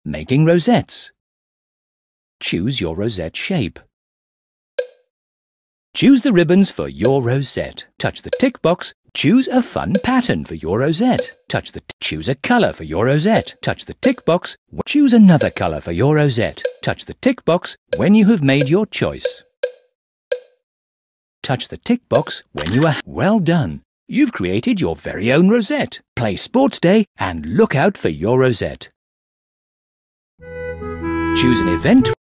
Making rosettes. Choose your rosette shape. Choose the ribbons for your rosette. Touch the tick box. Choose a fun pattern for your rosette. Choose a colour for your rosette. Touch the tick box. Choose another colour for your rosette. Touch the tick box when you have made your choice. Touch the tick box when you are well done. You've created your very own rosette. Play Sports Day and look out for your rosette. Choose an event